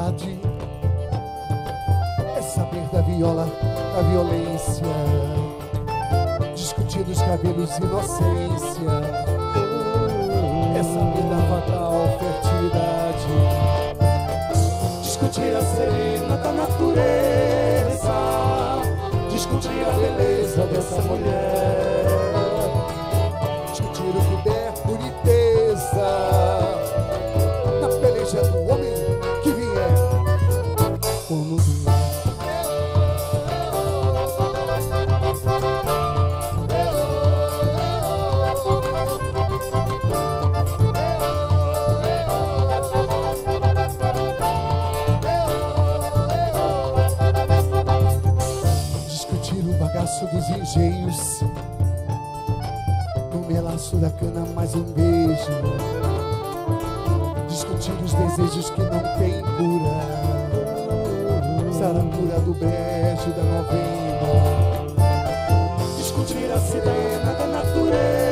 verdade é saber da viola, da violência, discutir dos cabelos inocência, é saber da fatal fertilidade, discutir a serena da natureza, discutir a beleza dessa mulher, discutir o que der boniteza na peleja do homem que vier como vier. Dos engenhos, no melaço da cana mais um beijo, discutir os desejos que não têm cura, saracura do brejo da novena, discutir a sirena da natureza,